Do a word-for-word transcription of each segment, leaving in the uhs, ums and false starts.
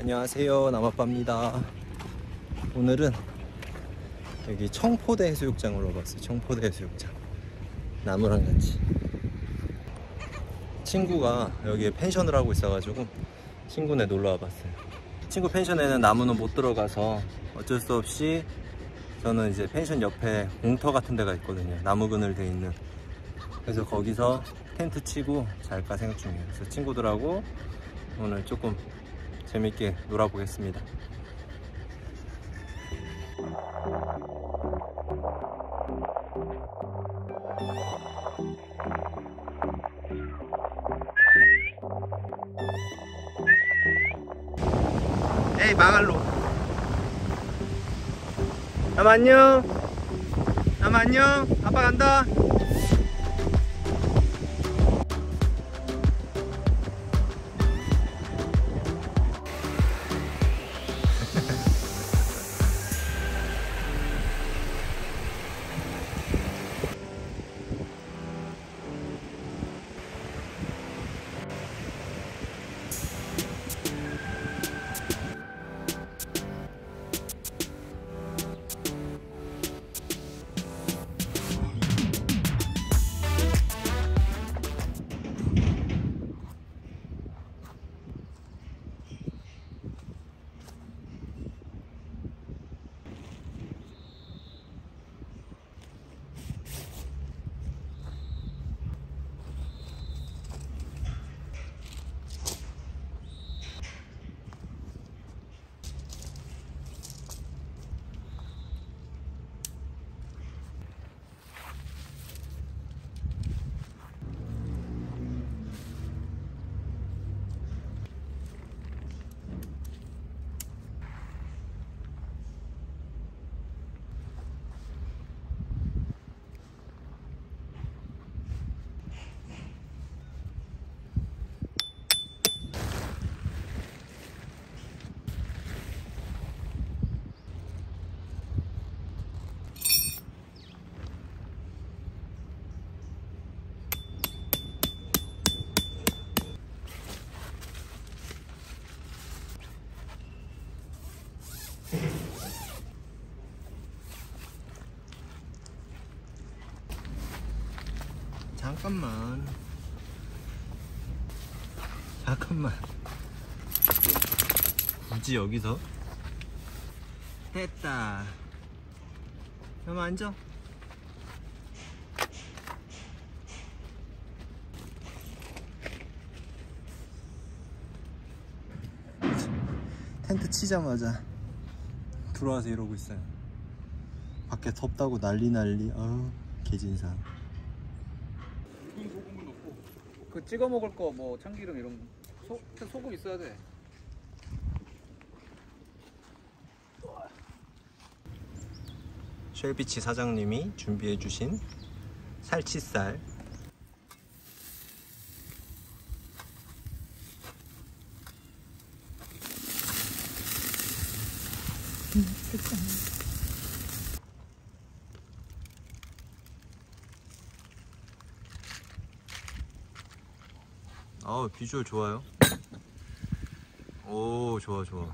안녕하세요, 남아빠입니다. 오늘은 여기 청포대 해수욕장으로 와봤어요. 청포대 해수욕장, 나무랑 같이. 친구가 여기에 펜션을 하고 있어가지고 친구네 놀러 와봤어요. 친구 펜션에는 나무는 못 들어가서 어쩔 수 없이 저는 이제 펜션 옆에 공터 같은 데가 있거든요. 나무 그늘 돼 있는. 그래서 거기서 텐트 치고 잘까 생각 중이에요. 그래서 친구들하고 오늘 조금 재밌게 놀아보겠습니다. 에이 망할로. 남 안녕. 남 안녕. 아빠 간다. 잠깐만 잠깐만 굳이 여기서? 됐다. 그럼 앉아. 텐트 치자마자 들어와서 이러고 있어요. 밖에 덥다고 난리 난리. 아우 개진상. 소금을 넣고 그 찍어 먹을 거 뭐 참기름 이런 소, 소금 있어야 돼. 쉘비치 사장님이 준비해 주신 살치살. 음, 됐다. 아 비주얼 좋아요. 오 좋아 좋아.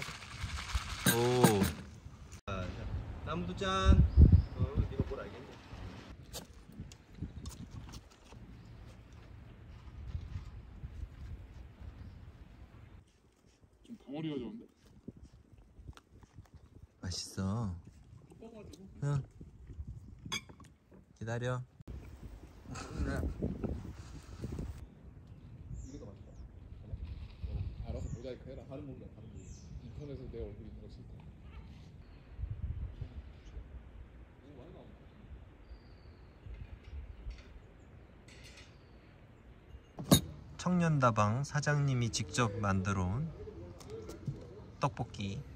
오 나무도 짠. 어 네가 뭘 알겠냐. 좀 덩어리가 좋은데? 맛있어. 응. 기다려. 알아서 모자이크 해라. 다른 모자 다른 모자. 인터넷에 내 얼굴 있는 거 싫다. 청년다방 사장님이 직접 만들어 온 떡볶이.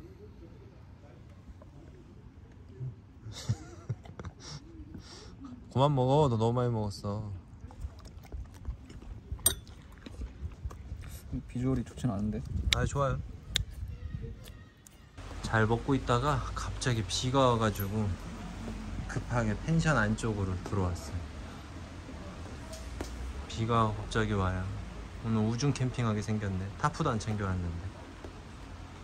그만 먹어. 너 너무 많이 먹었어. 비주얼이 좋진 않은데. 아 좋아요. 잘 먹고 있다가 갑자기 비가 와가지고 급하게 펜션 안쪽으로 들어왔어요. 비가 갑자기 와요. 오늘 우중 캠핑하게 생겼네. 타프도 안 챙겨왔는데.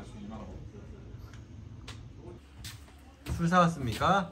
술 사왔습니까?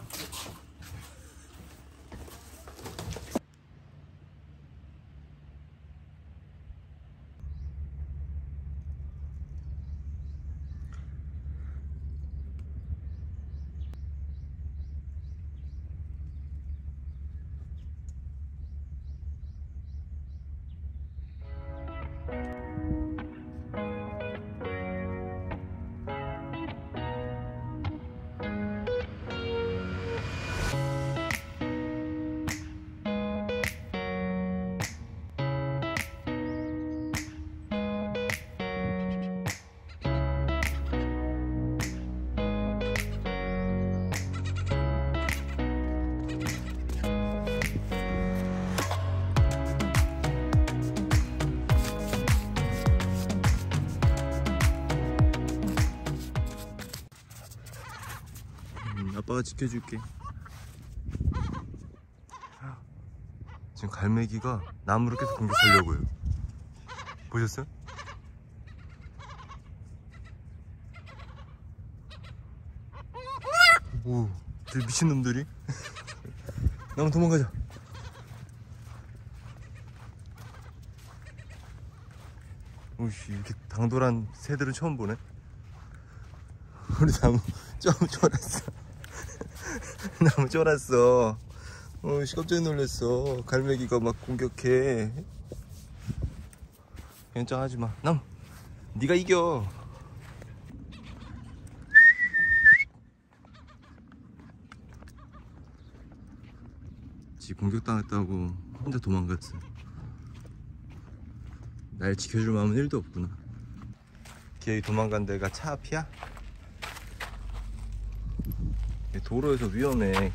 아빠가 지켜줄게. 지금 갈매기가 나무를 계속 공격하려고 해요. 보셨어요? 오, 저 미친놈들이. 나무 도망가자. 오씨, 이렇게 당돌한 새들은 처음 보네. 우리 나무 좀 쫄았어. 나무 쫄았어. 어씨, 깜짝 놀랐어. 갈매기가 막 공격해. 걱정하지마. 나무, 네가 이겨. 지 공격당했다고 혼자 도망갔어. 날 지켜줄 마음은 일도 없구나. 기어이 도망간 데가 차 앞이야? 도로에서 위험해.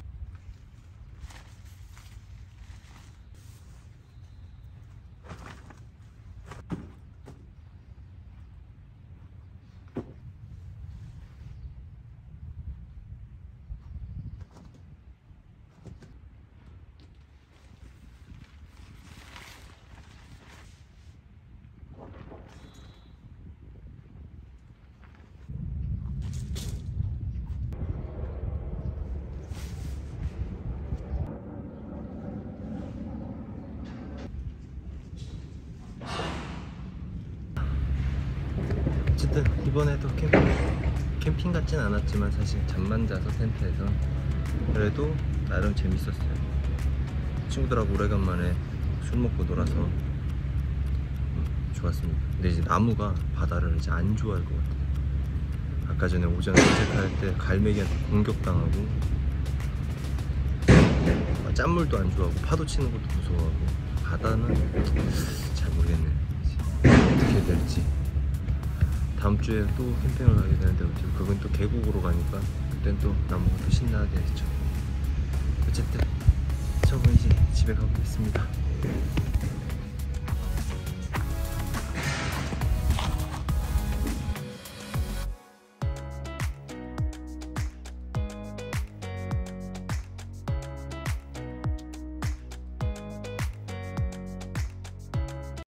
어쨌든 이번에도 캠핑, 캠핑 같진 않았지만 사실 잠만 자서 텐트에서 그래도 나름 재밌었어요. 친구들하고 오래간만에 술 먹고 놀아서 음, 좋았습니다. 근데 이제 나무가 바다를 이제 안 좋아할 것 같아요. 아까 전에 오전에 산책할 때 갈매기한테 공격당하고 아, 짠물도 안 좋아하고 파도 치는 것도 무서워하고 바다는 잘 모르겠네요. 어떻게 될지. 다음 주에 또 캠핑을 가게 되는데 그건 또 계곡으로 가니까 그땐 또 나무가 또 신나게 했죠. 어쨌든 저는 이제 집에 가고 있습니다.